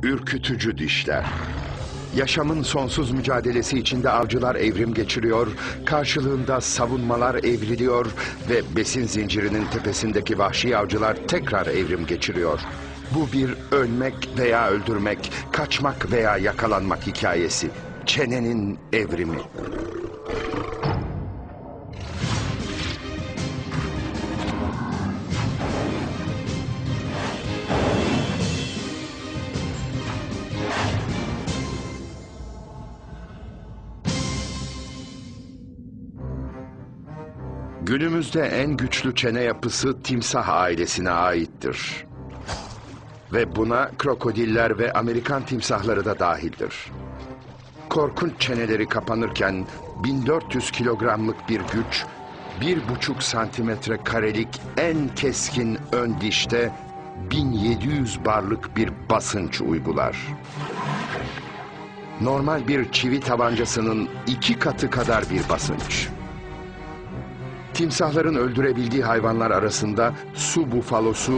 Ürkütücü dişler. Yaşamın sonsuz mücadelesi içinde avcılar evrim geçiriyor, karşılığında savunmalar evriliyor ve besin zincirinin tepesindeki vahşi avcılar tekrar evrim geçiriyor. Bu bir ölmek veya öldürmek, kaçmak veya yakalanmak hikayesi. Çenenin evrimi. Günümüzde en güçlü çene yapısı timsah ailesine aittir. Ve buna krokodiller ve Amerikan timsahları da dahildir. Korkunç çeneleri kapanırken 1400 kilogramlık bir güç, 1,5 santimetre karelik en keskin ön dişte 1700 barlık bir basınç uygular. Normal bir çivi tabancasının 2 katı kadar bir basınç. Timsahların öldürebildiği hayvanlar arasında su bufalosu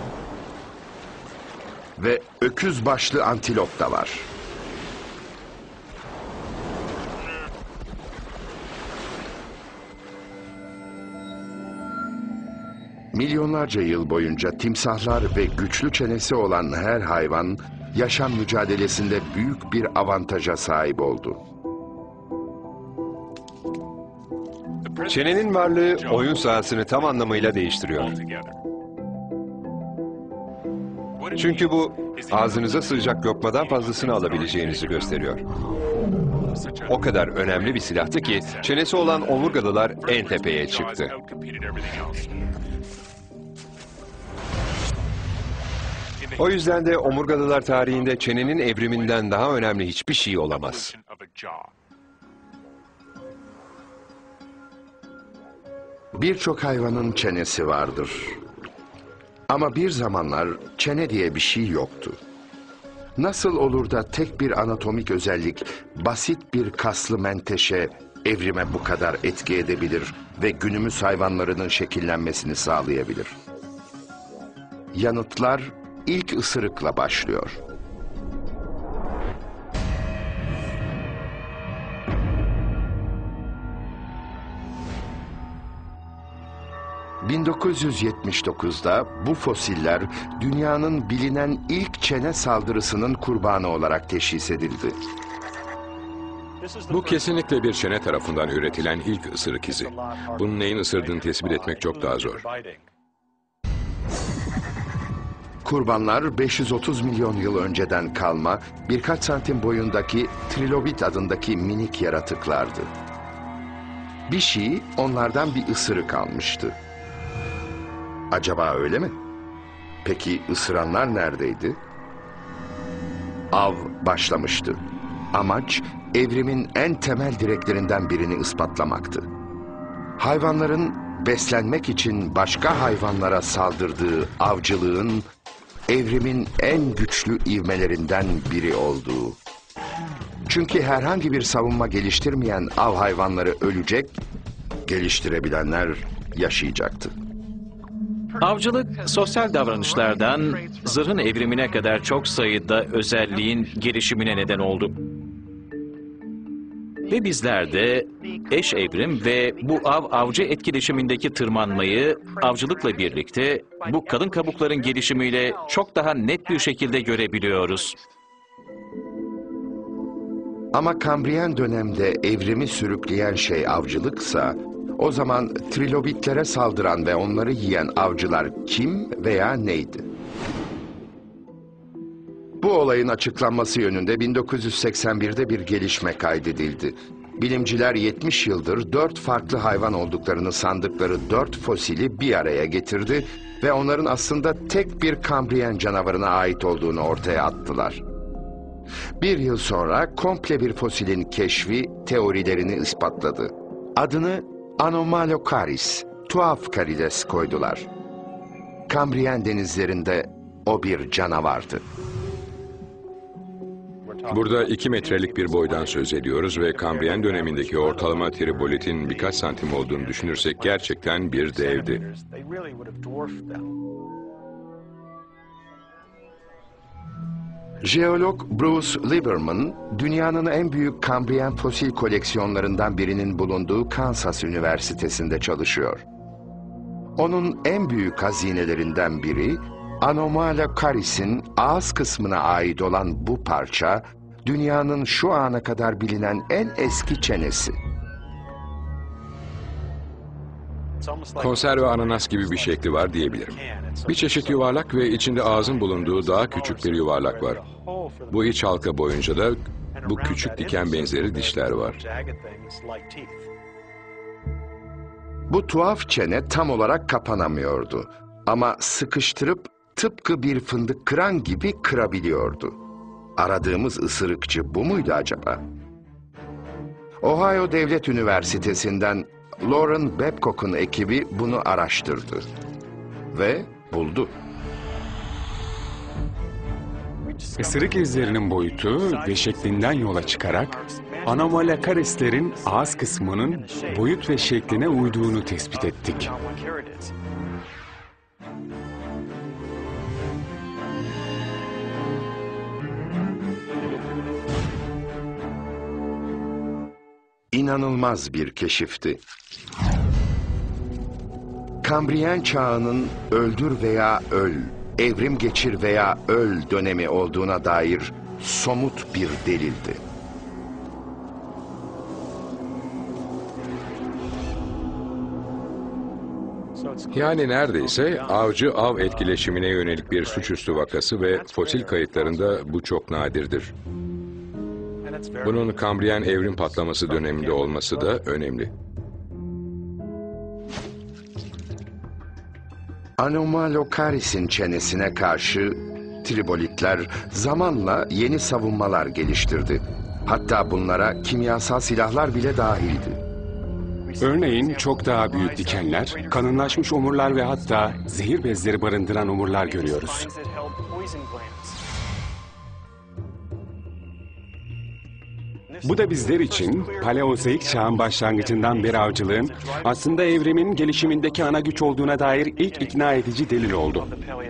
ve öküz başlı antilop da var. Milyonlarca yıl boyunca timsahlar ve güçlü çenesi olan her hayvan yaşam mücadelesinde büyük bir avantaja sahip oldu. Çenenin varlığı oyun sahasını tam anlamıyla değiştiriyor. Çünkü bu ağzınıza sığacak lokmadan fazlasını alabileceğinizi gösteriyor. O kadar önemli bir silahtı ki çenesi olan omurgalılar en tepeye çıktı. O yüzden de omurgalılar tarihinde çenenin evriminden daha önemli hiçbir şey olamaz. Birçok hayvanın çenesi vardır. Ama bir zamanlar çene diye bir şey yoktu. Nasıl olur da tek bir anatomik özellik, basit bir kaslı menteşe evrime bu kadar etki edebilir ve günümüz hayvanlarının şekillenmesini sağlayabilir? Yanıtlar ilk ısırıkla başlıyor. ...1979'da bu fosiller dünyanın bilinen ilk çene saldırısının kurbanı olarak teşhis edildi. Bu kesinlikle bir çene tarafından üretilen ilk ısırık izi. Bunun neyin ısırdığını tespit etmek çok daha zor. Kurbanlar 530 milyon yıl önceden kalma birkaç santim boyundaki trilobit adındaki minik yaratıklardı. Bir şey onlardan bir ısırık almıştı. Acaba öyle mi? Peki ısıranlar neredeydi? Av başlamıştı. Amaç evrimin en temel direklerinden birini ispatlamaktı. Hayvanların beslenmek için başka hayvanlara saldırdığı avcılığın evrimin en güçlü ivmelerinden biri olduğu. Çünkü herhangi bir savunma geliştirmeyen av hayvanları ölecek, geliştirebilenler yaşayacaktı. Avcılık, sosyal davranışlardan zırhın evrimine kadar çok sayıda özelliğin gelişimine neden oldu. Ve bizler de eş evrim ve bu av-avcı etkileşimindeki tırmanmayı avcılıkla birlikte bu kalın kabukların gelişimiyle çok daha net bir şekilde görebiliyoruz. Ama Kambriyen dönemde evrimi sürükleyen şey avcılıksa, o zaman trilobitlere saldıran ve onları yiyen avcılar kim veya neydi? Bu olayın açıklanması yönünde 1981'de bir gelişme kaydedildi. Bilimciler 70 yıldır 4 farklı hayvan olduklarını sandıkları 4 fosili bir araya getirdi ve onların aslında tek bir Kambriyen canavarına ait olduğunu ortaya attılar. Bir yıl sonra komple bir fosilin keşfi teorilerini ispatladı. Adını Anomalocaris, tuhaf karides koydular. Kambriyen denizlerinde o bir canavardı. Burada 2 metrelik bir boydan söz ediyoruz ve Kambriyen dönemindeki ortalama tribolitin birkaç santim olduğunu düşünürsek gerçekten bir devdi. Jeolog Bruce Lieberman, dünyanın en büyük Kambriyen fosil koleksiyonlarından birinin bulunduğu Kansas Üniversitesi'nde çalışıyor. Onun en büyük hazinelerinden biri, Anomalocaris'in ağız kısmına ait olan bu parça, dünyanın şu ana kadar bilinen en eski çenesi. Konserve ananas gibi bir şekli var diyebilirim. Bir çeşit yuvarlak ve içinde ağzın bulunduğu daha küçük bir yuvarlak var. Bu iç halka boyunca da bu küçük diken benzeri dişler var. Bu tuhaf çene tam olarak kapanamıyordu. Ama sıkıştırıp tıpkı bir fındık kıran gibi kırabiliyordu. Aradığımız ısırıkçı bu muydu acaba? Ohio Devlet Üniversitesi'nden Lauren Babcock'un ekibi bunu araştırdı. Ve buldu. Isırık izlerinin boyutu ve şeklinden yola çıkarak Anomalocaris'lerin ağız kısmının boyut ve şekline uyduğunu tespit ettik. İnanılmaz bir keşifti. Kambriyen çağının öldür veya öl, evrim geçir veya öl dönemi olduğuna dair somut bir delildi. Yani neredeyse avcı-av etkileşimine yönelik bir suçüstü vakası ve fosil kayıtlarında bu çok nadirdir. Bunun Kambriyen evrim patlaması döneminde olması da önemli. Anomalocaris'in çenesine karşı tribolitler zamanla yeni savunmalar geliştirdi. Hatta bunlara kimyasal silahlar bile dahildi. Örneğin çok daha büyük dikenler, kalınlaşmış omurlar ve hatta zehir bezleri barındıran omurlar görüyoruz. Bu da bizler için Paleozoik çağın başlangıcından beri avcılığın aslında evrimin gelişimindeki ana güç olduğuna dair ilk ikna edici delil oldu.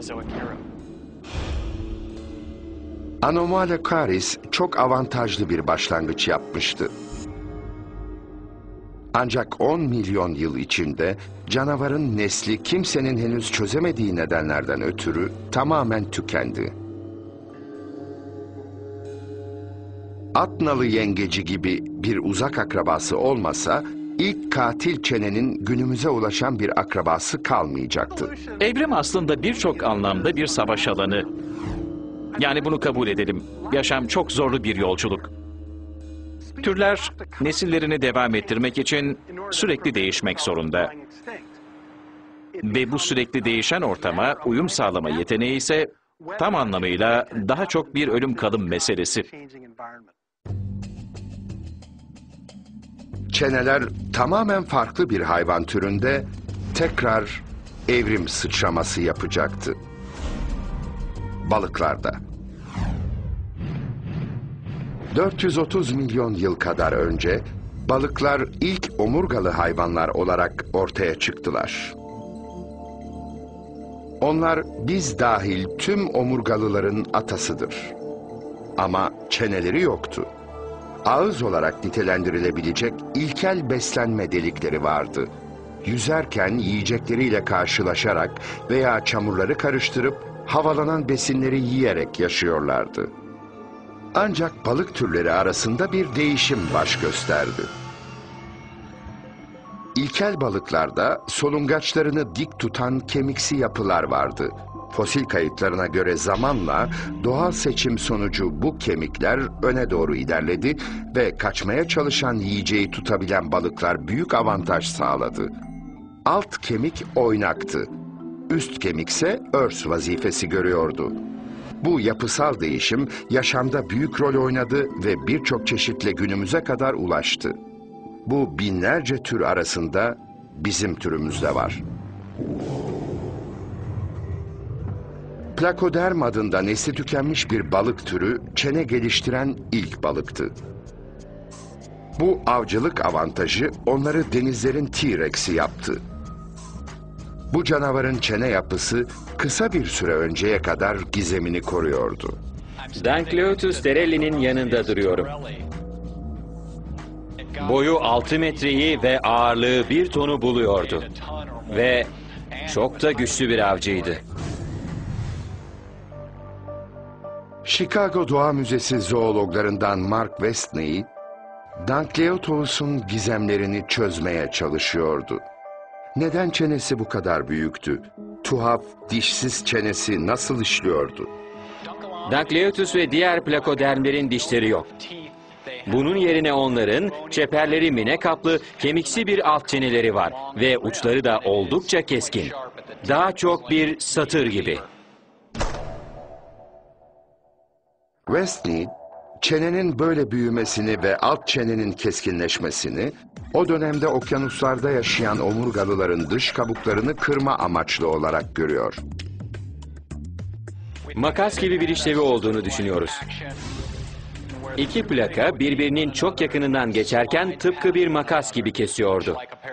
Anomalocaris çok avantajlı bir başlangıç yapmıştı. Ancak 10 milyon yıl içinde canavarın nesli kimsenin henüz çözemediği nedenlerden ötürü tamamen tükendi. Atnalı yengeci gibi bir uzak akrabası olmasa, ilk katil çenenin günümüze ulaşan bir akrabası kalmayacaktı. Evrim aslında birçok anlamda bir savaş alanı. Yani bunu kabul edelim. Yaşam çok zorlu bir yolculuk. Türler nesillerini devam ettirmek için sürekli değişmek zorunda. Ve bu sürekli değişen ortama uyum sağlama yeteneği ise tam anlamıyla daha çok bir ölüm kalım meselesi. Çeneler tamamen farklı bir hayvan türünde tekrar evrim sıçraması yapacaktı. Balıklarda. 430 milyon yıl kadar önce balıklar ilk omurgalı hayvanlar olarak ortaya çıktılar. Onlar biz dahil tüm omurgalıların atasıdır. Ama çeneleri yoktu. Ağız olarak nitelendirilebilecek ilkel beslenme delikleri vardı. Yüzerken yiyecekleriyle karşılaşarak veya çamurları karıştırıp havalanan besinleri yiyerek yaşıyorlardı. Ancak balık türleri arasında bir değişim baş gösterdi. İlkel balıklarda solungaçlarını dik tutan kemiksi yapılar vardı. Fosil kayıtlarına göre zamanla doğal seçim sonucu bu kemikler öne doğru ilerledi ve kaçmaya çalışan yiyeceği tutabilen balıklar büyük avantaj sağladı. Alt kemik oynaktı. Üst kemikse örs vazifesi görüyordu. Bu yapısal değişim yaşamda büyük rol oynadı ve birçok çeşitle günümüze kadar ulaştı. Bu binlerce tür arasında bizim türümüz de var. Plakoderm adında nesli tükenmiş bir balık türü çene geliştiren ilk balıktı. Bu avcılık avantajı onları denizlerin T-Rex'i yaptı. Bu canavarın çene yapısı kısa bir süre önceye kadar gizemini koruyordu. Dankleotus terrelli'nin yanında duruyorum. Boyu 6 metreyi ve ağırlığı 1 tonu buluyordu. Ve çok da güçlü bir avcıydı. Chicago Doğa Müzesi zoologlarından Mark Westney, Dankleotus'un gizemlerini çözmeye çalışıyordu. Neden çenesi bu kadar büyüktü? Tuhaf, dişsiz çenesi nasıl işliyordu? Dankleotus ve diğer plakodermlerin dişleri yok. Bunun yerine onların çeperleri mine kaplı, kemiksi bir alt çeneleri var ve uçları da oldukça keskin. Daha çok bir satır gibi. Westney, çenenin böyle büyümesini ve alt çenenin keskinleşmesini, o dönemde okyanuslarda yaşayan omurgalıların dış kabuklarını kırma amaçlı olarak görüyor. Makas gibi bir işlevi olduğunu düşünüyoruz. İki plaka birbirinin çok yakınından geçerken tıpkı bir makas gibi kesiyordu.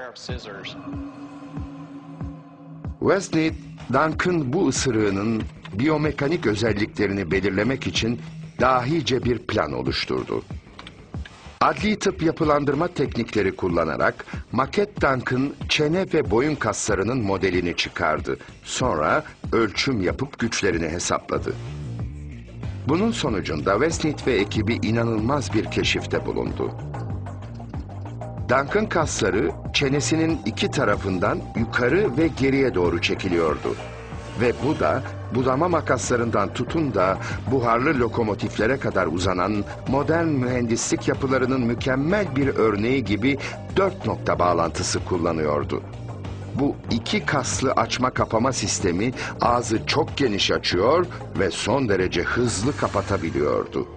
Westney, Duncan bu ısırığının biyomekanik özelliklerini belirlemek için dahice bir plan oluşturdu. Adli tıp yapılandırma teknikleri kullanarak maket Duncan çene ve boyun kaslarının modelini çıkardı. Sonra ölçüm yapıp güçlerini hesapladı. Bunun sonucunda Westney ve ekibi inanılmaz bir keşifte bulundu. Duncan kasları çenesinin iki tarafından yukarı ve geriye doğru çekiliyordu. Ve bu da budama makaslarından tutun da buharlı lokomotiflere kadar uzanan modern mühendislik yapılarının mükemmel bir örneği gibi 4 nokta bağlantısı kullanıyordu. Bu iki kaslı açma kapama sistemi ağzı çok geniş açıyor ve son derece hızlı kapatabiliyordu.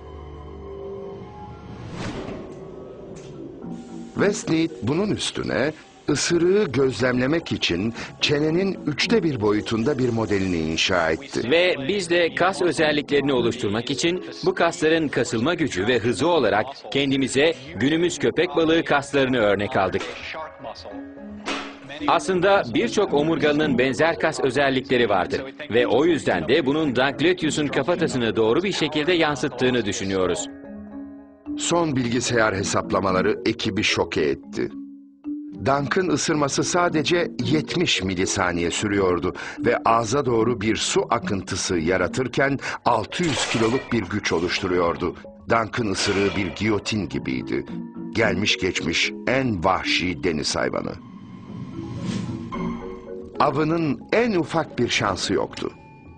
Westney bunun üstüne ısırığı gözlemlemek için çenenin 1/3 boyutunda bir modelini inşa etti. Ve biz de kas özelliklerini oluşturmak için bu kasların kasılma gücü ve hızı olarak kendimize günümüz köpek balığı kaslarını örnek aldık. Aslında birçok omurgalının benzer kas özellikleri vardır ve o yüzden de bunun Dankleotus'un kafatasını doğru bir şekilde yansıttığını düşünüyoruz. Son bilgisayar hesaplamaları ekibi şoke etti. Duncan ısırması sadece 70 milisaniye sürüyordu ve ağza doğru bir su akıntısı yaratırken 600 kiloluk bir güç oluşturuyordu. Duncan ısırığı bir giyotin gibiydi. Gelmiş geçmiş en vahşi deniz hayvanı. Avının en ufak bir şansı yoktu.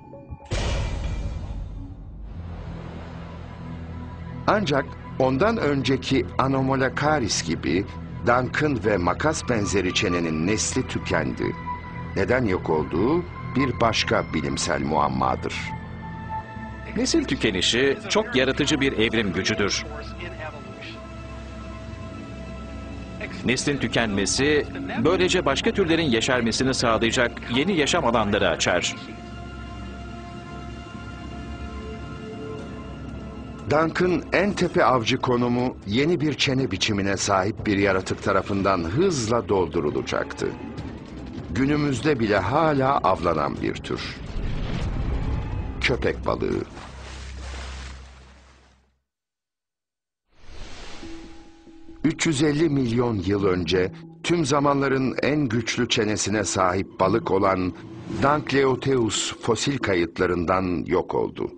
Ancak ondan önceki Anomalocaris gibi Duncan ve makas benzeri çenenin nesli tükendi. Neden yok olduğu bir başka bilimsel muammadır. Nesil tükenişi çok yaratıcı bir evrim gücüdür. Neslin tükenmesi, böylece başka türlerin yeşermesini sağlayacak yeni yaşam alanları açar. Duncan en tepe avcı konumu yeni bir çene biçimine sahip bir yaratık tarafından hızla doldurulacaktı. Günümüzde bile hala avlanan bir tür. Köpek balığı. ...350 milyon yıl önce tüm zamanların en güçlü çenesine sahip balık olan Dankleoteus fosil kayıtlarından yok oldu.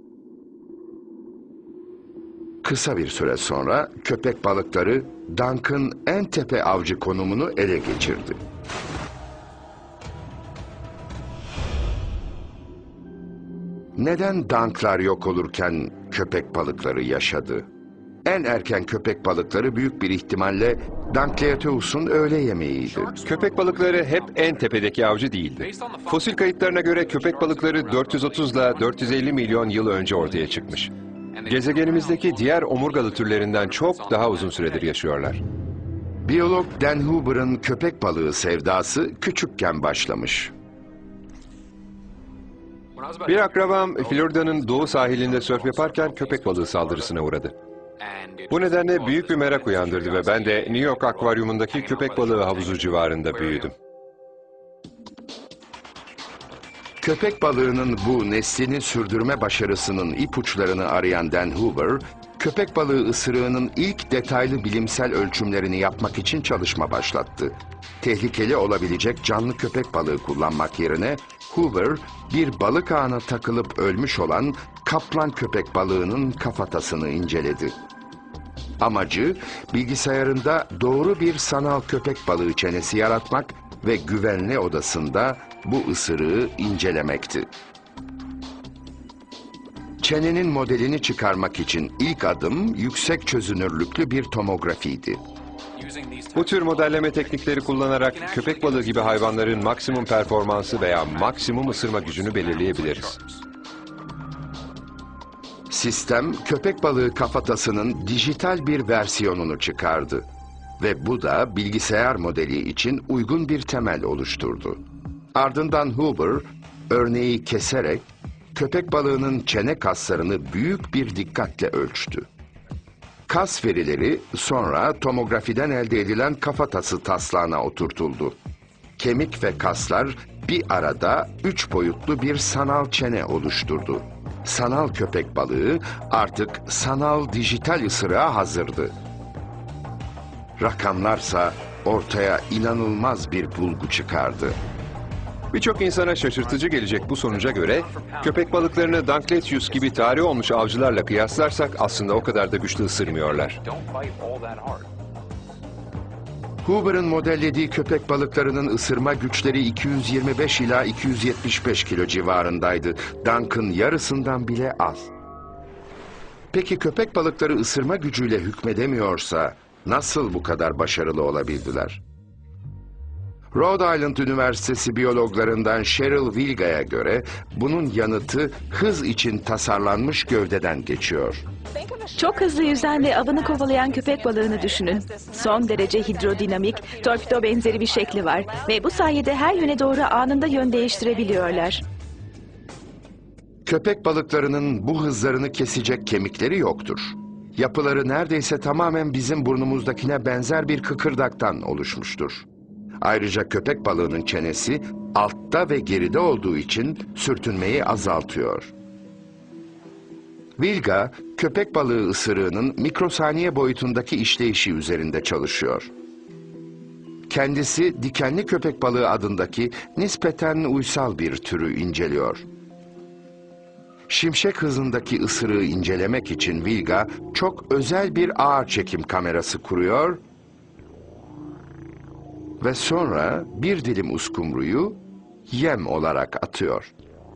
Kısa bir süre sonra köpek balıkları Duncan en tepe avcı konumunu ele geçirdi. Neden Dunk'lar yok olurken köpek balıkları yaşadı? En erken köpek balıkları büyük bir ihtimalle Dankleoteus'un öğle yemeğiydi. Köpek balıkları hep en tepedeki avcı değildi. Fosil kayıtlarına göre köpek balıkları 430 ile 450 milyon yıl önce ortaya çıkmış. Gezegenimizdeki diğer omurgalı türlerinden çok daha uzun süredir yaşıyorlar. Biyolog Dan Huber'ın köpek balığı sevdası küçükken başlamış. Bir akrabam Florida'nın doğu sahilinde sörf yaparken köpek balığı saldırısına uğradı. Bu nedenle büyük bir merak uyandırdı ve ben de New York Akvaryumundaki köpek balığı havuzu civarında büyüdüm. Köpek balığının bu neslini sürdürme başarısının ipuçlarını arayan Dan Hoover, köpek balığı ısırığının ilk detaylı bilimsel ölçümlerini yapmak için çalışma başlattı. Tehlikeli olabilecek canlı köpek balığı kullanmak yerine Hoover, bir balık ağına takılıp ölmüş olan kaplan köpek balığının kafatasını inceledi. Amacı, bilgisayarında doğru bir sanal köpek balığı çenesi yaratmak ve güvenli odasında bu ısırığı incelemekti. Çenenin modelini çıkarmak için ilk adım yüksek çözünürlüklü bir tomografiydi. Bu tür modelleme teknikleri kullanarak köpek balığı gibi hayvanların maksimum performansı veya maksimum ısırma gücünü belirleyebiliriz. Sistem, köpek balığı kafatasının dijital bir versiyonunu çıkardı ve bu da bilgisayar modeli için uygun bir temel oluşturdu. Ardından Hoover, örneği keserek köpek balığının çene kaslarını büyük bir dikkatle ölçtü. Kas verileri sonra tomografiden elde edilen kafatası taslağına oturtuldu. Kemik ve kaslar bir arada 3 boyutlu bir sanal çene oluşturdu. Sanal köpek balığı artık sanal dijital ısırığa hazırdı. Rakamlarsa ortaya inanılmaz bir bulgu çıkardı. Birçok insana şaşırtıcı gelecek bu sonuca göre köpek balıklarını Duncletius gibi tarih olmuş avcılarla kıyaslarsak aslında o kadar da güçlü ısırmıyorlar. Hoover'ın modellediği köpek balıklarının ısırma güçleri 225 ila 275 kilo civarındaydı. Dunk'ın yarısından bile az. Peki köpek balıkları ısırma gücüyle hükmedemiyorsa nasıl bu kadar başarılı olabildiler? Rhode Island Üniversitesi biyologlarından Cheryl Vilga'ya göre bunun yanıtı hız için tasarlanmış gövdeden geçiyor. Çok hızlı yüzen ve avını kovalayan köpek balığını düşünün. Son derece hidrodinamik, torpido benzeri bir şekli var ve bu sayede her yöne doğru anında yön değiştirebiliyorlar. Köpek balıklarının bu hızlarını kesecek kemikleri yoktur. Yapıları neredeyse tamamen bizim burnumuzdakine benzer bir kıkırdaktan oluşmuştur. Ayrıca köpek balığının çenesi altta ve geride olduğu için sürtünmeyi azaltıyor. Vilga, köpek balığı ısırığının mikrosaniye boyutundaki işleyişi üzerinde çalışıyor. Kendisi dikenli köpek balığı adındaki nispeten uysal bir türü inceliyor. Şimşek hızındaki ısırığı incelemek için Vilga çok özel bir ağır çekim kamerası kuruyor ve sonra bir dilim uskumruyu yem olarak atıyor.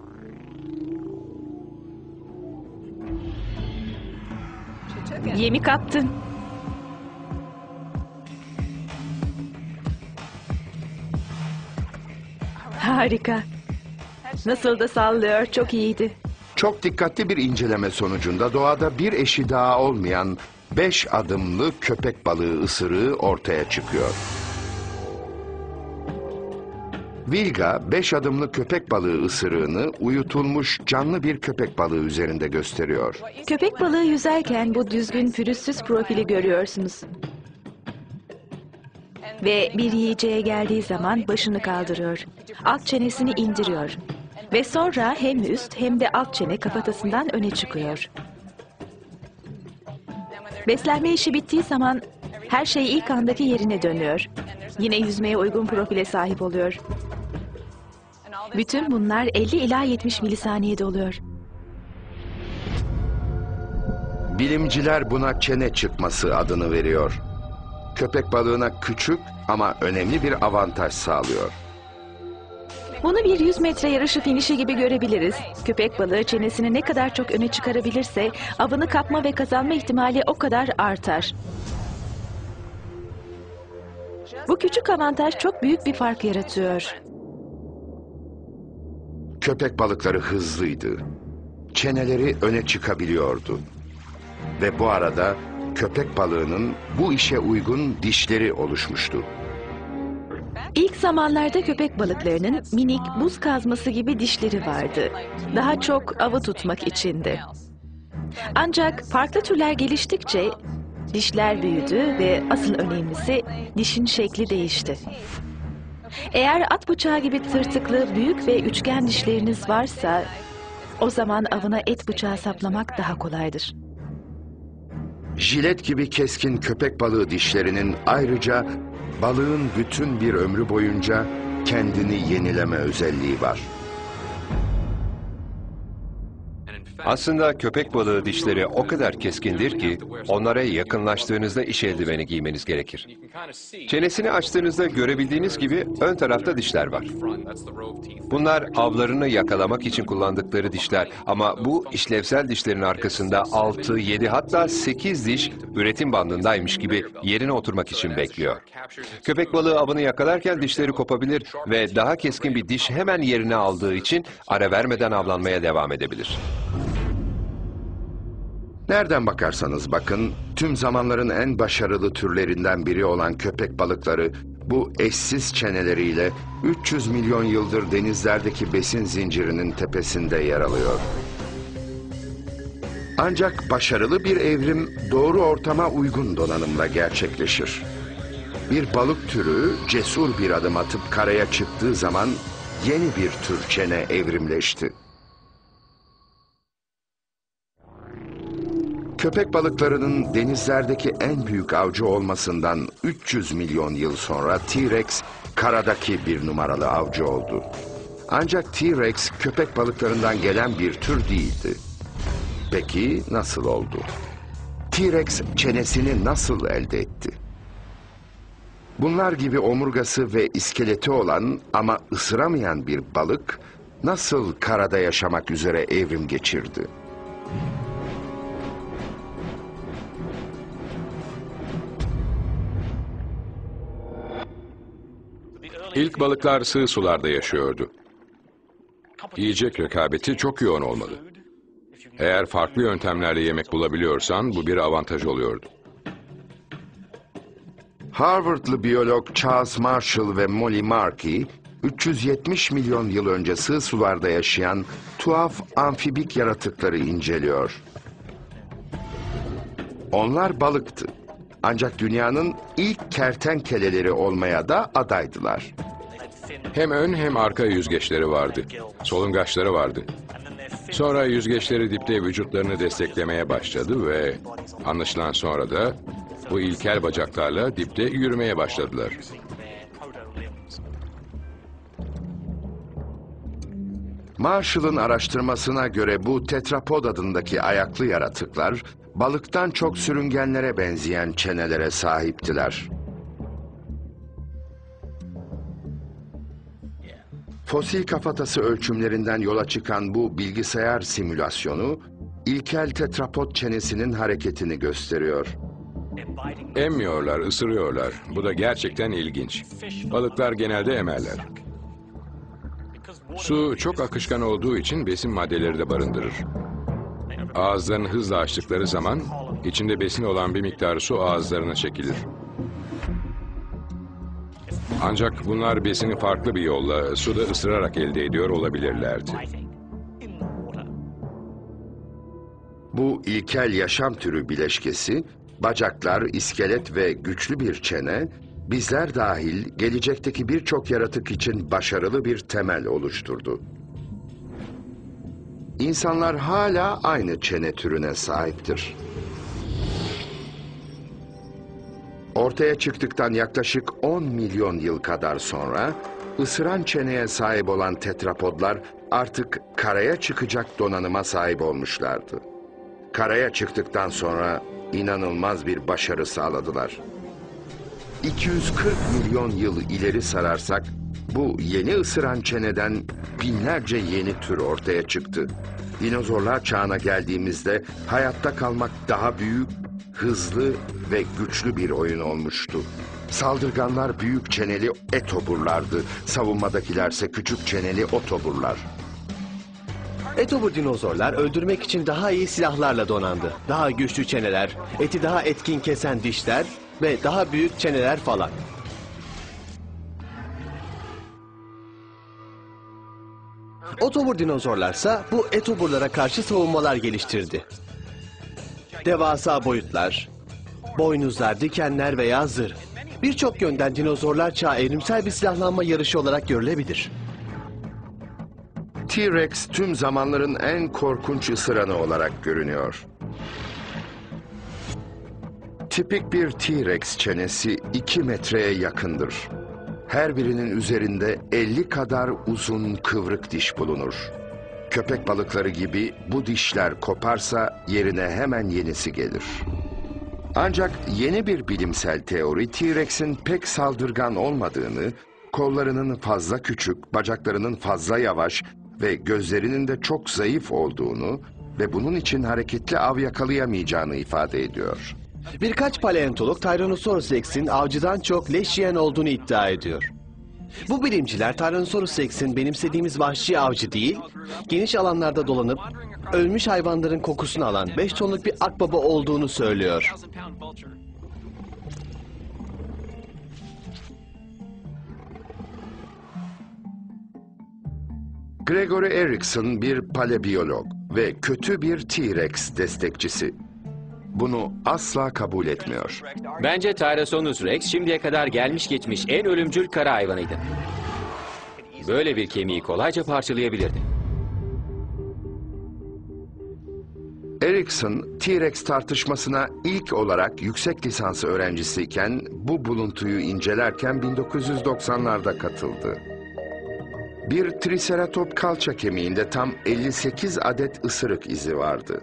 Yemi kaptın. Harika. Nasıl da sallıyor, çok iyiydi. Çok dikkatli bir inceleme sonucunda doğada bir eşi daha olmayan 5 adımlı köpek balığı ısırığı ortaya çıkıyor. Vilga 5 adımlı köpek balığı ısırığını uyutulmuş canlı bir köpek balığı üzerinde gösteriyor. Köpek balığı yüzerken bu düzgün pürüzsüz profili görüyorsunuz. Ve bir yiyeceğe geldiği zaman başını kaldırıyor. Alt çenesini indiriyor. Ve sonra hem üst hem de alt çene kafatasından öne çıkıyor. Beslenme işi bittiği zaman her şey ilk andaki yerine dönüyor. Yine yüzmeye uygun profile sahip oluyor. Bütün bunlar 50 ila 70 milisaniyede oluyor. Bilimciler buna çene çıkması adını veriyor. Köpek balığına küçük ama önemli bir avantaj sağlıyor. Bunu bir 100 metre yarışı finişi gibi görebiliriz. Köpek balığı çenesini ne kadar çok öne çıkarabilirse avını kapma ve kazanma ihtimali o kadar artar. Bu küçük avantaj çok büyük bir fark yaratıyor. Köpek balıkları hızlıydı. Çeneleri öne çıkabiliyordu. Ve bu arada köpek balığının bu işe uygun dişleri oluşmuştu. İlk zamanlarda köpek balıklarının minik buz kazması gibi dişleri vardı. Daha çok avı tutmak içindi. Ancak farklı türler geliştikçe dişler büyüdü ve asıl önemlisi dişin şekli değişti. Eğer at bıçağı gibi tırtıklı, büyük ve üçgen dişleriniz varsa, o zaman avına et bıçağı saplamak daha kolaydır. Jilet gibi keskin köpek balığı dişlerinin ayrıca balığın bütün bir ömrü boyunca kendini yenileme özelliği var. Aslında köpek balığı dişleri o kadar keskindir ki onlara yakınlaştığınızda iş eldiveni giymeniz gerekir. Çenesini açtığınızda görebildiğiniz gibi ön tarafta dişler var. Bunlar avlarını yakalamak için kullandıkları dişler ama bu işlevsel dişlerin arkasında 6, 7 hatta 8 diş üretim bandındaymış gibi yerine oturmak için bekliyor. Köpek balığı avını yakalarken dişleri kopabilir ve daha keskin bir diş hemen yerine aldığı için ara vermeden avlanmaya devam edebilir. Nereden bakarsanız bakın, tüm zamanların en başarılı türlerinden biri olan köpek balıkları, bu eşsiz çeneleriyle 300 milyon yıldır denizlerdeki besin zincirinin tepesinde yer alıyor. Ancak başarılı bir evrim doğru ortama uygun donanımla gerçekleşir. Bir balık türü cesur bir adım atıp karaya çıktığı zaman yeni bir tür çene evrimleşti. Köpek balıklarının denizlerdeki en büyük avcı olmasından 300 milyon yıl sonra T-Rex karadaki bir numaralı avcı oldu. Ancak T-Rex köpek balıklarından gelen bir tür değildi. Peki nasıl oldu? T-Rex çenesini nasıl elde etti? Bunlar gibi omurgası ve iskeleti olan ama ısıramayan bir balık nasıl karada yaşamak üzere evrim geçirdi? İlk balıklar sığ sularda yaşıyordu. Yiyecek rekabeti çok yoğun olmalı. Eğer farklı yöntemlerle yemek bulabiliyorsan bu bir avantaj oluyordu. Harvardlı biyolog Charles Marshall ve Molly Markey, 370 milyon yıl önce sığ sularda yaşayan tuhaf amfibik yaratıkları inceliyor. Onlar balıktı. Ancak dünyanın ilk kertenkeleleri olmaya da adaydılar. Hem ön hem arka yüzgeçleri vardı. Solungaçları vardı. Sonra yüzgeçleri dipte vücutlarını desteklemeye başladı ve anlaşılan sonra da bu ilkel bacaklarla dipte yürümeye başladılar. Marshall'ın araştırmasına göre bu tetrapod adındaki ayaklı yaratıklar, balıktan çok sürüngenlere benzeyen çenelere sahiptiler. Fosil kafatası ölçümlerinden yola çıkan bu bilgisayar simülasyonu, ilkel tetrapod çenesinin hareketini gösteriyor. Emmiyorlar, ısırıyorlar. Bu da gerçekten ilginç. Balıklar genelde emerler. Su çok akışkan olduğu için besin maddeleri de barındırır. Ağızlarını hızla açtıkları zaman içinde besin olan bir miktar su ağızlarına çekilir. Ancak bunlar besini farklı bir yolla suda ısırarak elde ediyor olabilirlerdi. Bu ilkel yaşam türü bileşkesi, bacaklar, iskelet ve güçlü bir çene, bizler dahil gelecekteki birçok yaratık için başarılı bir temel oluşturdu. İnsanlar hala aynı çene türüne sahiptir. Ortaya çıktıktan yaklaşık 10 milyon yıl kadar sonra, ısıran çeneye sahip olan tetrapodlar artık karaya çıkacak donanıma sahip olmuşlardı. Karaya çıktıktan sonra inanılmaz bir başarı sağladılar. 240 milyon yıl ileri sararsak, bu yeni ısıran çeneden binlerce yeni tür ortaya çıktı. Dinozorlar çağına geldiğimizde hayatta kalmak daha büyük, hızlı ve güçlü bir oyun olmuştu. Saldırganlar büyük çeneli etoburlardı, savunmadakilerse küçük çeneli otoburlar. Etobur dinozorlar öldürmek için daha iyi silahlarla donandı. Daha güçlü çeneler, eti daha etkin kesen dişler ve daha büyük çeneler falan. Otobur dinozorlarsa bu etoburlara karşı savunmalar geliştirdi. Devasa boyutlar, boynuzlar, dikenler veya zırh. Birçok yönden dinozorlar çağı evrimsel bir silahlanma yarışı olarak görülebilir. T-Rex tüm zamanların en korkunç ısıranı olarak görünüyor. Tipik bir T-Rex çenesi 2 metreye yakındır. Her birinin üzerinde 50 kadar uzun kıvrık diş bulunur. Köpek balıkları gibi bu dişler koparsa yerine hemen yenisi gelir. Ancak yeni bir bilimsel teori T-Rex'in pek saldırgan olmadığını, kollarının fazla küçük, bacaklarının fazla yavaş ve gözlerinin de çok zayıf olduğunu ve bunun için hareketli av yakalayamayacağını ifade ediyor. Birkaç paleontolog Tyrannosaurus Rex'in avcıdan çok leş yiyen olduğunu iddia ediyor. Bu bilimciler Tyrannosaurus Rex'in benimsediğimiz vahşi avcı değil, geniş alanlarda dolanıp ölmüş hayvanların kokusunu alan 5 tonluk bir akbaba olduğunu söylüyor. Gregory Erikson bir palebiyolog ve kötü bir T-Rex destekçisi. Bunu asla kabul etmiyor. Bence Tyrannosaurus Rex şimdiye kadar gelmiş geçmiş en ölümcül kara hayvanıydı. Böyle bir kemiği kolayca parçalayabilirdi. Erikson, T-Rex tartışmasına ilk olarak yüksek lisans öğrencisiyken bu buluntuyu incelerken 1990'larda katıldı. Bir triceratop kalça kemiğinde tam 58 adet ısırık izi vardı.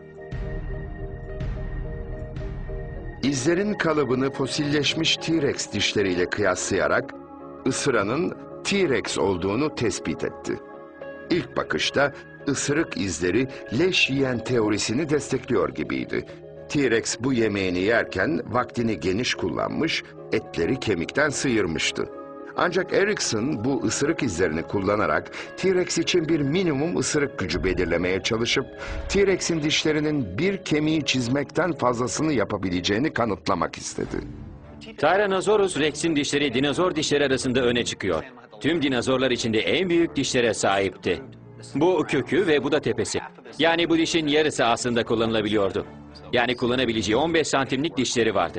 İzlerin kalıbını fosilleşmiş T-Rex dişleriyle kıyaslayarak ısıranın T-Rex olduğunu tespit etti. İlk bakışta ısırık izleri leş yiyen teorisini destekliyor gibiydi. T-Rex bu yemeğini yerken vaktini geniş kullanmış, etleri kemikten sıyırmıştı. Ancak Erikson bu ısırık izlerini kullanarak T-Rex için bir minimum ısırık gücü belirlemeye çalışıp T-Rex'in dişlerinin bir kemiği çizmekten fazlasını yapabileceğini kanıtlamak istedi. Tyrannosaurus Rex'in dişleri dinozor dişleri arasında öne çıkıyor. Tüm dinozorlar içinde en büyük dişlere sahipti. Bu kökü ve bu da tepesi. Yani bu dişin yarısı aslında kullanılabiliyordu. Yani kullanabileceği 15 santimlik dişleri vardı.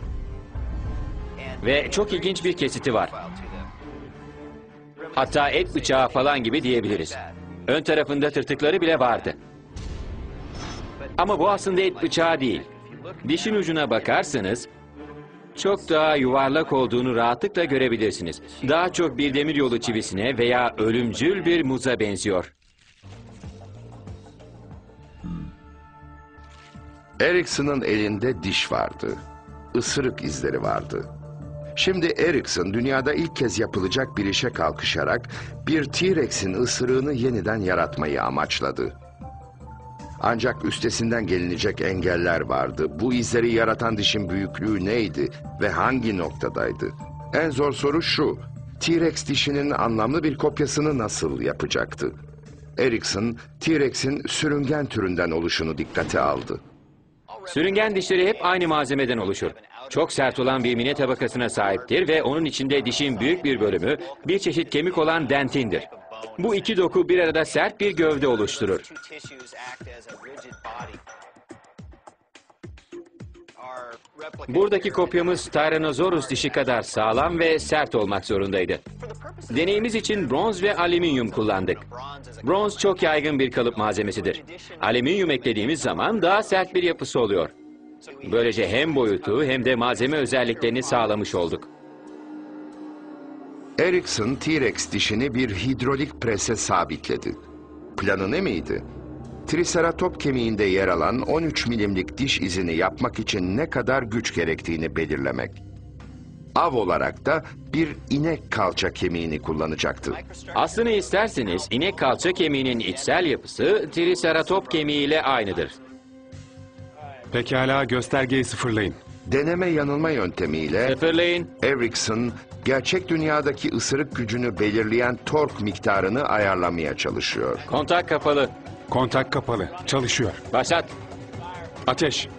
Ve çok ilginç bir kesiti var. Hatta et bıçağı falan gibi diyebiliriz. Ön tarafında tırtıkları bile vardı. Ama bu aslında et bıçağı değil. Dişin ucuna bakarsanız çok daha yuvarlak olduğunu rahatlıkla görebilirsiniz. Daha çok bir demiryolu çivisine veya ölümcül bir muza benziyor. Erikson'un elinde diş vardı. Isırık izleri vardı. Şimdi Erikson dünyada ilk kez yapılacak bir işe kalkışarak bir T-Rex'in ısırığını yeniden yaratmayı amaçladı. Ancak üstesinden gelinecek engeller vardı. Bu izleri yaratan dişin büyüklüğü neydi ve hangi noktadaydı? En zor soru şu: T-Rex dişinin anlamlı bir kopyasını nasıl yapacaktı? Erikson, T-Rex'in sürüngen türünden oluşunu dikkate aldı. Sürüngen dişleri hep aynı malzemeden oluşur. Çok sert olan bir mine tabakasına sahiptir ve onun içinde dişin büyük bir bölümü bir çeşit kemik olan dentindir. Bu iki doku bir arada sert bir gövde oluşturur. Buradaki kopyamız Tyrannosaurus dişi kadar sağlam ve sert olmak zorundaydı. Deneyimiz için bronz ve alüminyum kullandık. Bronz çok yaygın bir kalıp malzemesidir. Alüminyum eklediğimiz zaman daha sert bir yapısı oluyor. Böylece hem boyutu hem de malzeme özelliklerini sağlamış olduk. Erikson, T-Rex dişini bir hidrolik prese sabitledi. Planı ne miydi? Triceratop kemiğinde yer alan 13 milimlik diş izini yapmak için ne kadar güç gerektiğini belirlemek. Av olarak da bir inek kalça kemiğini kullanacaktı. Aslını isterseniz inek kalça kemiğinin içsel yapısı Triceratop kemiğiyle aynıdır. Pekala, göstergeyi sıfırlayın. Deneme yanılma yöntemiyle Sıfırlayın. Erikson, gerçek dünyadaki ısırık gücünü belirleyen tork miktarını ayarlamaya çalışıyor. Kontak kapalı. Kontak kapalı. Çalışıyor. Başlat. Ateş.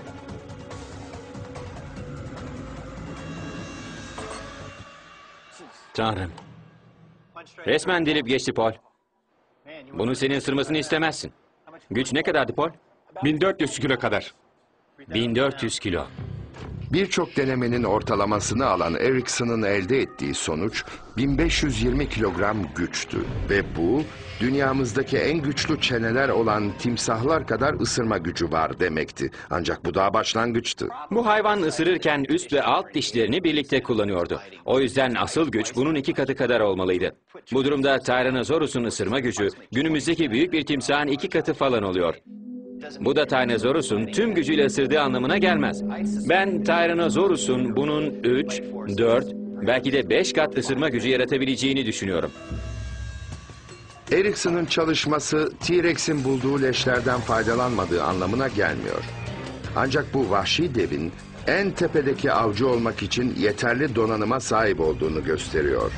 Tanrım. Resmen delip geçti Paul. Bunu senin ısırmasını istemezsin. Güç ne kadardı Paul? 1400 kilo kadar. 1400 kilo. Birçok denemenin ortalamasını alan Ericsson'ın elde ettiği sonuç 1520 kilogram güçtü ve bu dünyamızdaki en güçlü çeneler olan timsahlar kadar ısırma gücü var demekti. Ancak bu daha başlangıçtı. Bu hayvan ısırırken üst ve alt dişlerini birlikte kullanıyordu. O yüzden asıl güç bunun 2 katı kadar olmalıydı. Bu durumda Tyrannosaurus'un ısırma gücü günümüzdeki büyük bir timsahın 2 katı falan oluyor. Bu da Tyrannosaurus'un tüm gücüyle ısırdığı anlamına gelmez. Ben Tyrannosaurus'un bunun 3, 4, belki de 5 kat ısırma gücü yaratabileceğini düşünüyorum. Ericsson'ın çalışması T-Rex'in bulduğu leşlerden faydalanmadığı anlamına gelmiyor. Ancak bu vahşi devin en tepedeki avcı olmak için yeterli donanıma sahip olduğunu gösteriyor.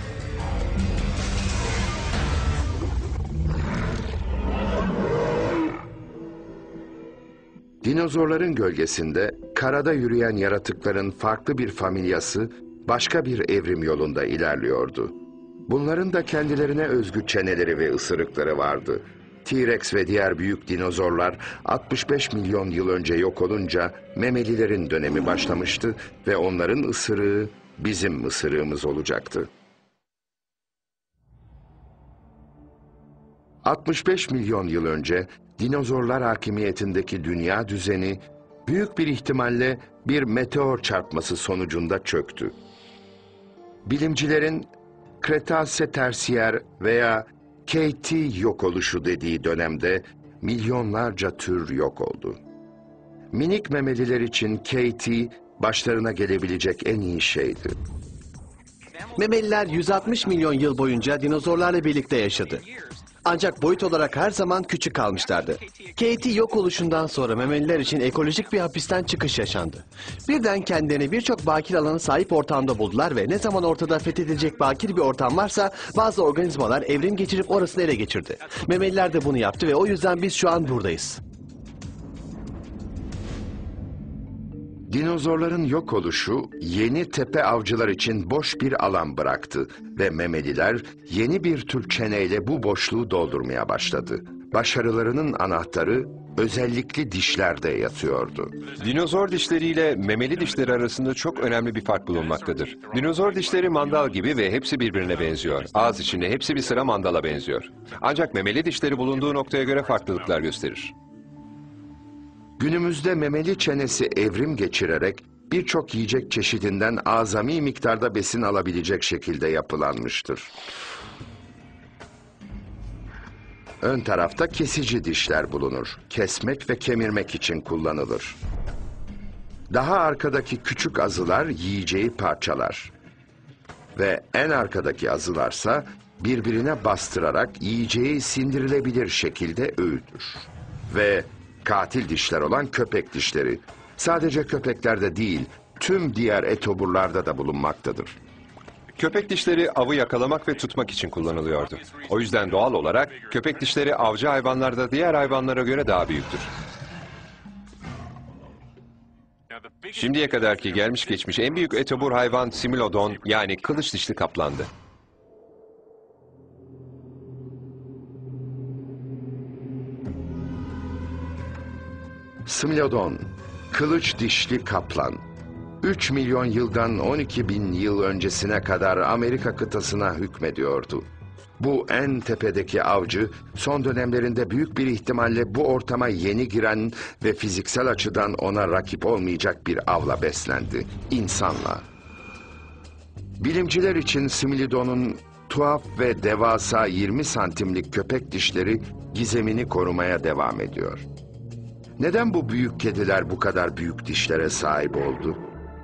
Dinozorların gölgesinde karada yürüyen yaratıkların farklı bir familyası başka bir evrim yolunda ilerliyordu. Bunların da kendilerine özgü çeneleri ve ısırıkları vardı. T-Rex ve diğer büyük dinozorlar 65 milyon yıl önce yok olunca memelilerin dönemi başlamıştı ve onların ısırığı bizim ısırığımız olacaktı. 65 milyon yıl önce dinozorlar hakimiyetindeki dünya düzeni büyük bir ihtimalle bir meteor çarpması sonucunda çöktü. Bilimcilerin Kretase tersiyer veya KT yok oluşu dediği dönemde milyonlarca tür yok oldu. Minik memeliler için KT başlarına gelebilecek en iyi şeydi. Memeliler 160 milyon yıl boyunca dinozorlarla birlikte yaşadı. Ancak boyut olarak her zaman küçük kalmışlardı. KT yok oluşundan sonra memeliler için ekolojik bir hapisten çıkış yaşandı. Birden kendilerini birçok bakir alana sahip ortamda buldular ve ne zaman ortada fethedilecek bakir bir ortam varsa bazı organizmalar evrim geçirip orasını ele geçirdi. Memeliler de bunu yaptı ve o yüzden biz şu an buradayız. Dinozorların yok oluşu yeni tepe avcılar için boş bir alan bıraktı ve memeliler yeni bir tür çeneyle bu boşluğu doldurmaya başladı. Başarılarının anahtarı özellikle dişlerde yatıyordu. Dinozor dişleriyle memeli dişleri arasında çok önemli bir fark bulunmaktadır. Dinozor dişleri mandal gibi ve hepsi birbirine benziyor. Ağız içinde hepsi bir sıra mandala benziyor. Ancak memeli dişleri bulunduğu noktaya göre farklılıklar gösterir. Günümüzde memeli çenesi evrim geçirerek birçok yiyecek çeşidinden azami miktarda besin alabilecek şekilde yapılanmıştır. Ön tarafta kesici dişler bulunur. Kesmek ve kemirmek için kullanılır. Daha arkadaki küçük azılar yiyeceği parçalar. Ve en arkadaki azılarsa birbirine bastırarak yiyeceği sindirilebilir şekilde öğütür. Ve katil dişler olan köpek dişleri. Sadece köpeklerde değil, tüm diğer etoburlarda da bulunmaktadır. Köpek dişleri avı yakalamak ve tutmak için kullanılıyordu. O yüzden doğal olarak köpek dişleri avcı hayvanlarda diğer hayvanlara göre daha büyüktür. Şimdiye kadarki gelmiş geçmiş en büyük etobur hayvan Similodon yani kılıç dişli kaplandı. Smilodon, kılıç dişli kaplan. 3 milyon yıldan 12 bin yıl öncesine kadar Amerika kıtasına hükmediyordu. Bu en tepedeki avcı son dönemlerinde büyük bir ihtimalle bu ortama yeni giren ve fiziksel açıdan ona rakip olmayacak bir avla beslendi, insanla. Bilimciler için Smilodon'un tuhaf ve devasa 20 santimlik köpek dişleri gizemini korumaya devam ediyor. Neden bu büyük kediler bu kadar büyük dişlere sahip oldu?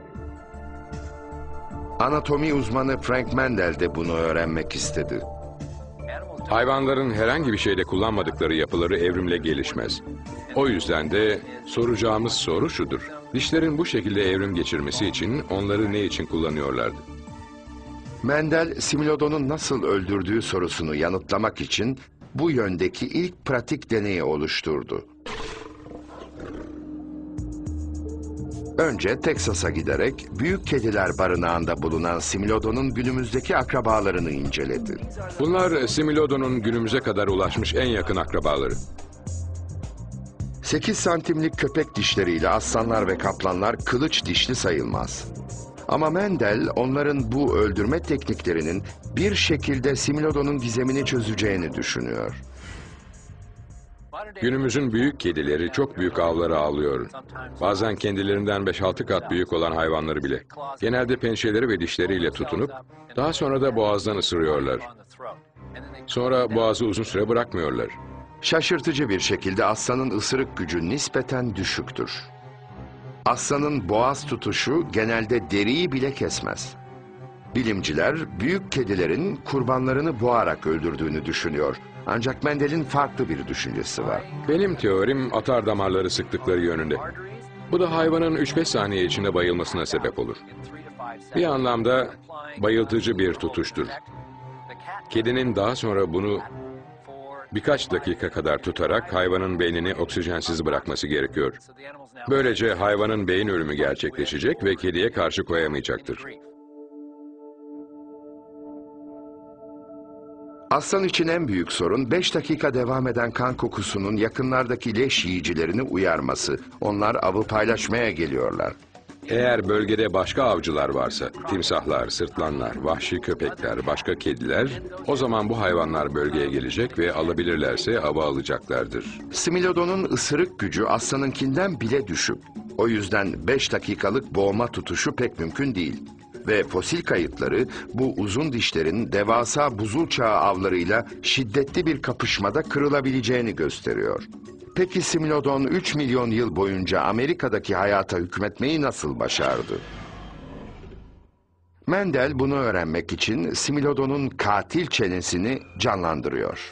Anatomi uzmanı Frank Mendel de bunu öğrenmek istedi. Hayvanların herhangi bir şeyde kullanmadıkları yapıları evrimle gelişmez. O yüzden de soracağımız soru şudur. Dişlerin bu şekilde evrim geçirmesi için onları ne için kullanıyorlardı? Mendel, Smilodon'un nasıl öldürdüğü sorusunu yanıtlamak için bu yöndeki ilk pratik deneyi oluşturdu. Önce Teksas'a giderek büyük kediler barınağında bulunan Smilodon'un günümüzdeki akrabalarını inceledi. Bunlar Smilodon'un günümüze kadar ulaşmış en yakın akrabaları. 8 santimlik köpek dişleriyle aslanlar ve kaplanlar kılıç dişli sayılmaz. Ama Mendel onların bu öldürme tekniklerinin bir şekilde Similodon'un gizemini çözeceğini düşünüyor. Günümüzün büyük kedileri çok büyük avları avlıyor. Bazen kendilerinden 5-6 kat büyük olan hayvanları bile. Genelde pençeleri ve dişleriyle tutunup daha sonra da boğazdan ısırıyorlar. Sonra boğazı uzun süre bırakmıyorlar. Şaşırtıcı bir şekilde aslanın ısırık gücü nispeten düşüktür. Aslanın boğaz tutuşu genelde deriyi bile kesmez. Bilimciler büyük kedilerin kurbanlarını boğarak öldürdüğünü düşünüyor. Ancak Mendel'in farklı bir düşüncesi var. Benim teorim atar damarları sıktıkları yönünde. Bu da hayvanın 3-5 saniye içinde bayılmasına sebep olur. Bir anlamda bayıltıcı bir tutuştur. Kedinin daha sonra bunu birkaç dakika kadar tutarak hayvanın beynini oksijensiz bırakması gerekiyor. Böylece hayvanın beyin ölümü gerçekleşecek ve kediye karşı koyamayacaktır. Aslan için en büyük sorun 5 dakika devam eden kan kokusunun yakınlardaki leş yiyicilerini uyarması. Onlar avı paylaşmaya geliyorlar. Eğer bölgede başka avcılar varsa, timsahlar, sırtlanlar, vahşi köpekler, başka kediler, o zaman bu hayvanlar bölgeye gelecek ve alabilirlerse avı alacaklardır. Similodon'un ısırık gücü aslanınkinden bile düşük. O yüzden 5 dakikalık boğma tutuşu pek mümkün değil. Ve fosil kayıtları bu uzun dişlerin devasa buzul çağı avlarıyla şiddetli bir kapışmada kırılabileceğini gösteriyor. Peki Similodon 3 milyon yıl boyunca Amerika'daki hayata hükmetmeyi nasıl başardı? Mendel bunu öğrenmek için Similodon'un katil çenesini canlandırıyor.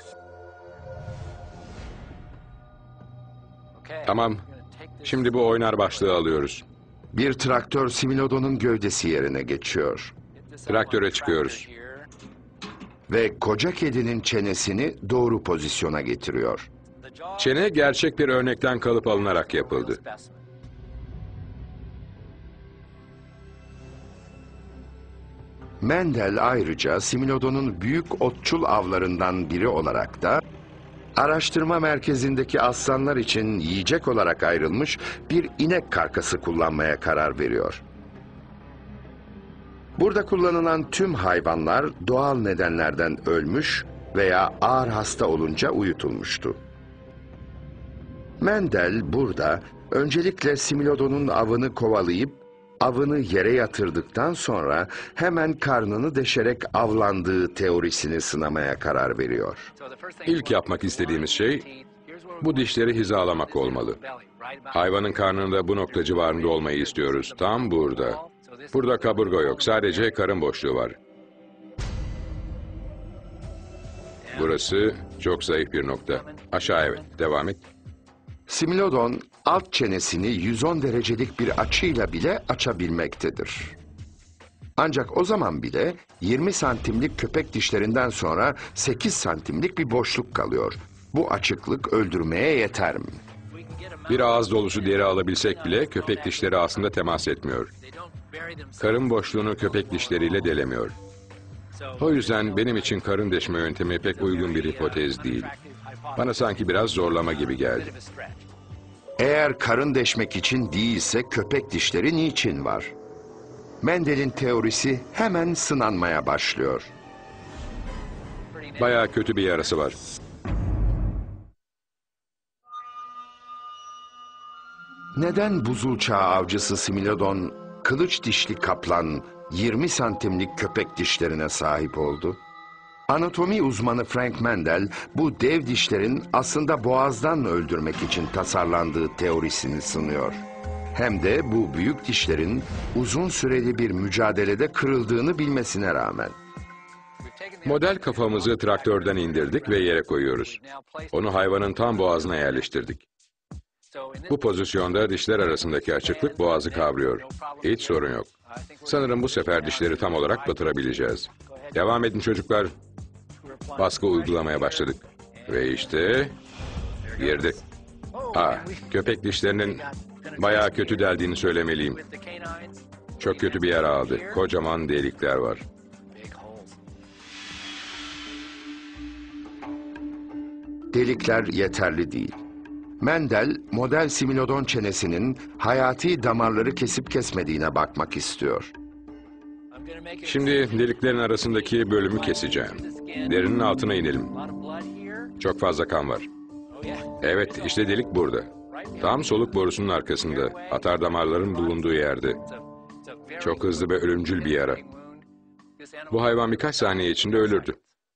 Tamam, şimdi bu oynar başlığı alıyoruz. Bir traktör Similodon'un gövdesi yerine geçiyor. Traktöre çıkıyoruz. Ve koca kedinin çenesini doğru pozisyona getiriyor. Çene gerçek bir örnekten kalıp alınarak yapıldı. Mendel ayrıca Similodon'un büyük otçul avlarından biri olarak da araştırma merkezindeki aslanlar için yiyecek olarak ayrılmış bir inek karkası kullanmaya karar veriyor. Burada kullanılan tüm hayvanlar doğal nedenlerden ölmüş veya ağır hasta olunca uyutulmuştu. Mendel burada öncelikle Similodon'un avını kovalayıp avını yere yatırdıktan sonra hemen karnını deşerek avlandığı teorisini sınamaya karar veriyor. İlk yapmak istediğimiz şey bu dişleri hizalamak olmalı. Hayvanın karnında bu nokta civarında olmayı istiyoruz. Tam burada. Burada kaburga yok. Sadece karın boşluğu var. Burası çok zayıf bir nokta. Aşağı evet. Devam et. Similodon alt çenesini 110 derecelik bir açıyla bile açabilmektedir. Ancak o zaman bile 20 santimlik köpek dişlerinden sonra 8 santimlik bir boşluk kalıyor. Bu açıklık öldürmeye yeter mi? Bir ağız dolusu deri alabilsek bile köpek dişleri aslında temas etmiyor. Karın boşluğunu köpek dişleriyle delemiyor. O yüzden benim için karın deşme yöntemi pek uygun bir hipotez değil. Bana sanki biraz zorlama gibi geldi. Eğer karın deşmek için değilse köpek dişleri niçin var? Mendel'in teorisi hemen sınanmaya başlıyor. Bayağı kötü bir yarası var. Neden buzul çağı avcısı Similodon, kılıç dişli kaplan, 20 santimlik köpek dişlerine sahip oldu? Anatomi uzmanı Frank Mendel, bu dev dişlerin aslında boğazdan öldürmek için tasarlandığı teorisini sunuyor. Hem de bu büyük dişlerin uzun süreli bir mücadelede kırıldığını bilmesine rağmen. Model kafamızı traktörden indirdik ve yere koyuyoruz. Onu hayvanın tam boğazına yerleştirdik. Bu pozisyonda dişler arasındaki açıklık boğazı kavruyor. Hiç sorun yok. Sanırım bu sefer dişleri tam olarak batırabileceğiz. Devam edin çocuklar. Baskı uygulamaya başladık. Ve işte girdi. Köpek dişlerinin bayağı kötü deldiğini söylemeliyim. Çok kötü bir yara aldı. Kocaman delikler var. Delikler yeterli değil. Mendel model similodon çenesinin hayati damarları kesip kesmediğine bakmak istiyor. Şimdi deliklerin arasındaki bölümü keseceğim. Derinin altına inelim. Çok fazla kan var. Evet, işte delik burada. Tam soluk borusunun arkasında, atardamarların bulunduğu yerde. Çok hızlı ve ölümcül bir yara. Bu hayvan birkaç saniye içinde ölürdü.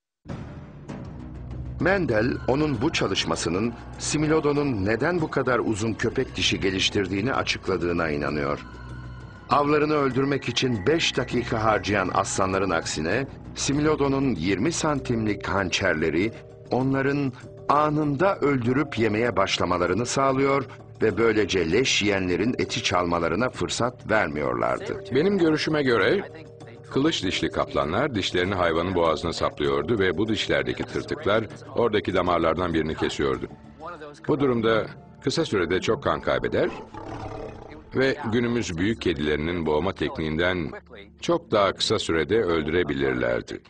Mendel, onun bu çalışmasının similodonun neden bu kadar uzun köpek dişi geliştirdiğini açıkladığına inanıyor. Avlarını öldürmek için 5 dakika harcayan aslanların aksine, similodonun 20 santimlik hançerleri onların anında öldürüp yemeye başlamalarını sağlıyor ve böylece leş yiyenlerin eti çalmalarına fırsat vermiyorlardı. Benim görüşüme göre kılıç dişli kaplanlar dişlerini hayvanın boğazına saplıyordu ve bu dişlerdeki tırtıklar oradaki damarlardan birini kesiyordu. Bu durumda kısa sürede çok kan kaybeder ve günümüz büyük kedilerinin boğma tekniğinden çok daha kısa sürede öldürebilirlerdi.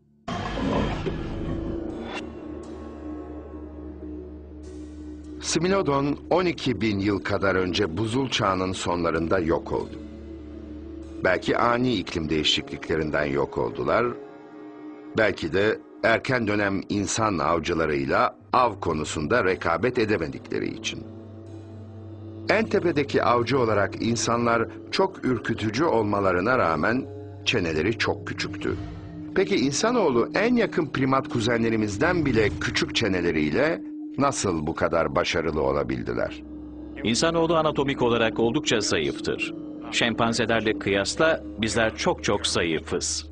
Similodon 12 bin yıl kadar önce buzul çağının sonlarında yok oldu. Belki ani iklim değişikliklerinden yok oldular, belki de erken dönem insan avcılarıyla av konusunda rekabet edemedikleri için. En tepedeki avcı olarak insanlar çok ürkütücü olmalarına rağmen çeneleri çok küçüktü. Peki insanoğlu en yakın primat kuzenlerimizden bile küçük çeneleriyle nasıl bu kadar başarılı olabildiler? İnsanoğlu anatomik olarak oldukça zayıftır. Şempanzelerle kıyasla bizler çok çok zayıfız.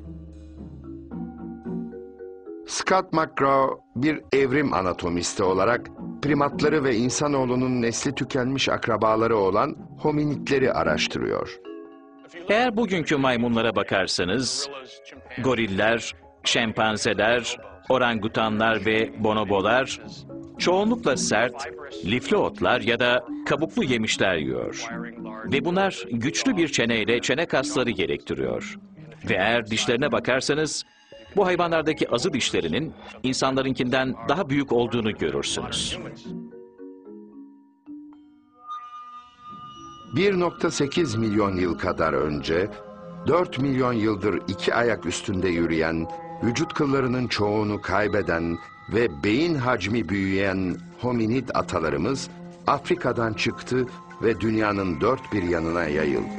Scott McGraw bir evrim anatomisti olarak primatları ve insanoğlunun nesli tükenmiş akrabaları olan hominidleri araştırıyor. Eğer bugünkü maymunlara bakarsanız, goriller, şempanzeler, orangutanlar ve bonobolar çoğunlukla sert, lifli otlar ya da kabuklu yemişler yiyor. Ve bunlar güçlü bir çeneyle çene kasları gerektiriyor. Ve eğer dişlerine bakarsanız, bu hayvanlardaki azı dişlerinin insanlarınkinden daha büyük olduğunu görürsünüz. 1,8 milyon yıl kadar önce, 4 milyon yıldır iki ayak üstünde yürüyen, vücut kıllarının çoğunu kaybeden ve beyin hacmi büyüyen hominid atalarımız Afrika'dan çıktı ve dünyanın dört bir yanına yayıldı.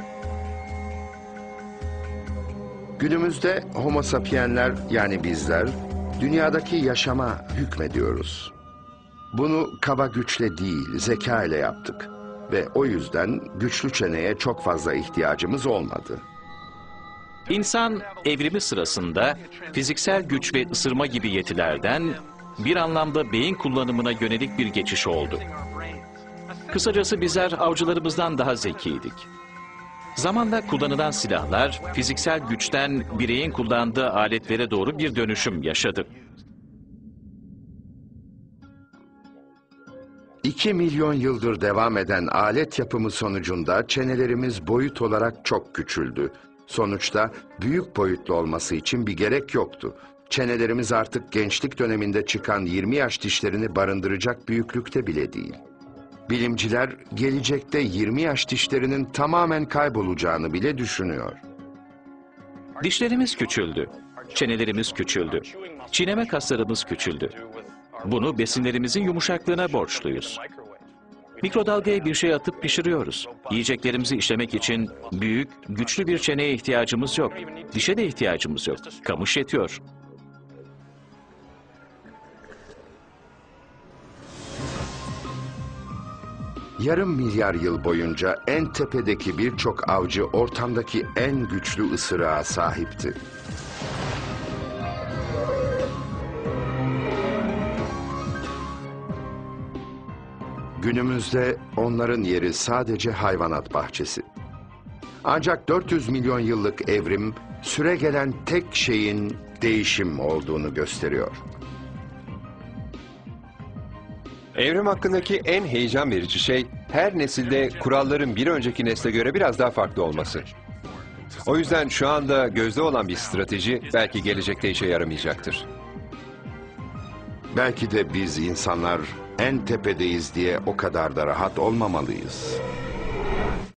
Günümüzde Homo sapienler yani bizler dünyadaki yaşama hükmediyoruz. Bunu kaba güçle değil, zeka ile yaptık ve o yüzden güçlü çeneye çok fazla ihtiyacımız olmadı. İnsan evrimi sırasında fiziksel güç ve ısırma gibi yetilerden bir anlamda beyin kullanımına yönelik bir geçiş oldu. Kısacası bizler avcılarımızdan daha zekiydik. Zamanla kullanılan silahlar fiziksel güçten bireyin kullandığı aletlere doğru bir dönüşüm yaşadı. 2 milyon yıldır devam eden alet yapımı sonucunda çenelerimiz boyut olarak çok küçüldü. Sonuçta büyük boyutlu olması için bir gerek yoktu. Çenelerimiz artık gençlik döneminde çıkan 20 yaş dişlerini barındıracak büyüklükte bile değil. Bilimciler gelecekte 20 yaş dişlerinin tamamen kaybolacağını bile düşünüyor. Dişlerimiz küçüldü, çenelerimiz küçüldü, çiğneme kaslarımız küçüldü. Bunu besinlerimizin yumuşaklığına borçluyuz. Mikrodalgaya bir şey atıp pişiriyoruz. Yiyeceklerimizi işlemek için büyük, güçlü bir çeneye ihtiyacımız yok. Dişe de ihtiyacımız yok. Kamış yetiyor. Yarım milyar yıl boyunca en tepedeki birçok avcı ortamdaki en güçlü ısırığa sahipti. Günümüzde onların yeri sadece hayvanat bahçesi. Ancak 400 milyon yıllık evrim süregelen tek şeyin değişim olduğunu gösteriyor. Evrim hakkındaki en heyecan verici şey, her nesilde kuralların bir önceki nesle göre biraz daha farklı olması. O yüzden şu anda gözde olan bir strateji belki gelecekte işe yaramayacaktır. Belki de biz insanlar En tepedeyiz diye o kadar da rahat olmamalıyız.